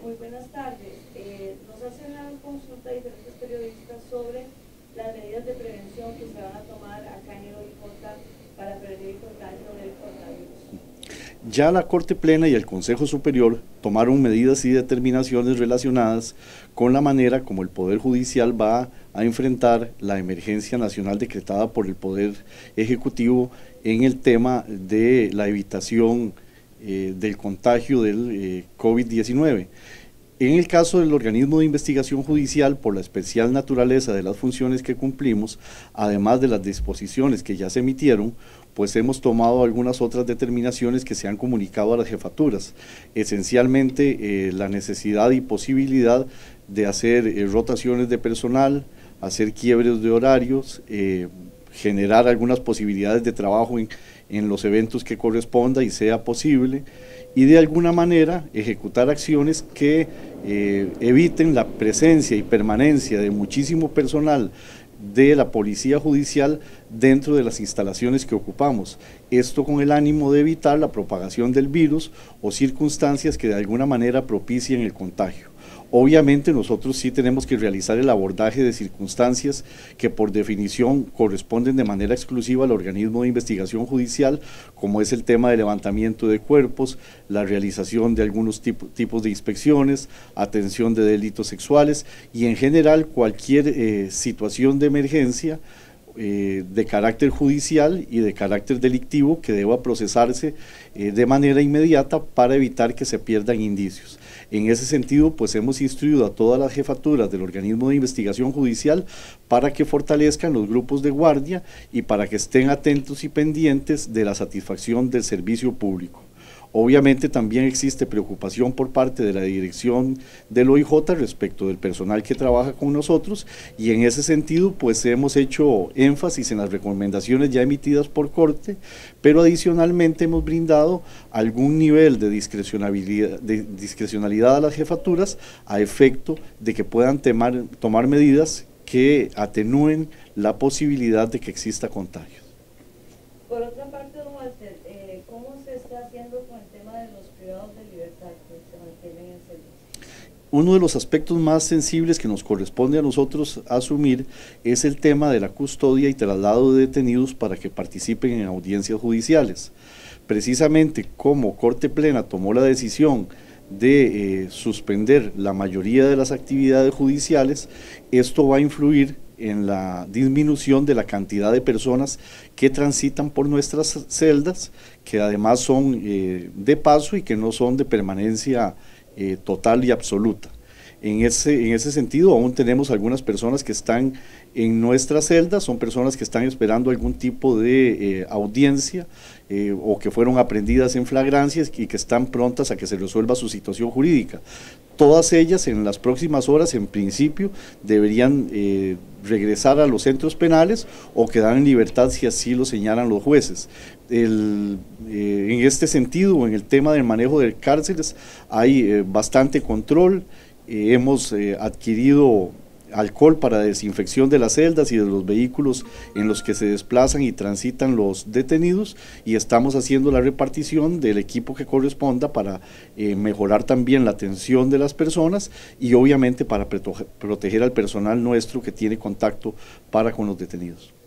Muy buenas tardes. Nos hacen una consulta diferentes periodistas sobre las medidas de prevención que se van a tomar acá en el OIJ para prevenir el contagio del coronavirus. Ya la Corte Plena y el Consejo Superior tomaron medidas y determinaciones relacionadas con la manera como el Poder Judicial va a enfrentar la emergencia nacional decretada por el Poder Ejecutivo en el tema de la evitación del contagio del COVID-19. En el caso del organismo de investigación judicial, por la especial naturaleza de las funciones que cumplimos, además de las disposiciones que ya se emitieron, pues hemos tomado algunas otras determinaciones que se han comunicado a las jefaturas, esencialmente la necesidad y posibilidad de hacer rotaciones de personal, hacer quiebres de horarios, generar algunas posibilidades de trabajo en los eventos que corresponda y sea posible, y de alguna manera ejecutar acciones que eviten la presencia y permanencia de muchísimo personal de la Policía Judicial dentro de las instalaciones que ocupamos. Esto con el ánimo de evitar la propagación del virus o circunstancias que de alguna manera propicien el contagio. Obviamente nosotros sí tenemos que realizar el abordaje de circunstancias que por definición corresponden de manera exclusiva al organismo de investigación judicial, como es el tema de levantamiento de cuerpos, la realización de algunos tipos de inspecciones, atención de delitos sexuales y en general cualquier situación de emergencia de carácter judicial y de carácter delictivo que deba procesarse de manera inmediata para evitar que se pierdan indicios. En ese sentido, pues hemos instruido a todas las jefaturas del organismo de investigación judicial para que fortalezcan los grupos de guardia y para que estén atentos y pendientes de la satisfacción del servicio público. Obviamente también existe preocupación por parte de la dirección del OIJ respecto del personal que trabaja con nosotros y en ese sentido pues hemos hecho énfasis en las recomendaciones ya emitidas por Corte, pero adicionalmente hemos brindado algún nivel de discrecionalidad a las jefaturas a efecto de que puedan tomar medidas que atenúen la posibilidad de que exista contagio. Por otra parte, don Walter, ¿cómo se está haciendo con el tema de los privados de libertad que se mantienen en celdas? Uno de los aspectos más sensibles que nos corresponde a nosotros asumir es el tema de la custodia y traslado de detenidos para que participen en audiencias judiciales. Precisamente como Corte Plena tomó la decisión de suspender la mayoría de las actividades judiciales, esto va a influir en la disminución de la cantidad de personas que transitan por nuestras celdas, que además son de paso y que no son de permanencia total y absoluta. En ese sentido, aún tenemos algunas personas que están en nuestras celdas, son personas que están esperando algún tipo de audiencia o que fueron aprehendidas en flagrancias y que están prontas a que se resuelva su situación jurídica. Todas ellas en las próximas horas, en principio, deberían regresar a los centros penales o quedar en libertad si así lo señalan los jueces. En este sentido, en el tema del manejo de cárceles, hay bastante control. Hemos adquirido alcohol para desinfección de las celdas y de los vehículos en los que se desplazan y transitan los detenidos y estamos haciendo la repartición del equipo que corresponda para mejorar también la atención de las personas y obviamente para proteger al personal nuestro que tiene contacto con los detenidos.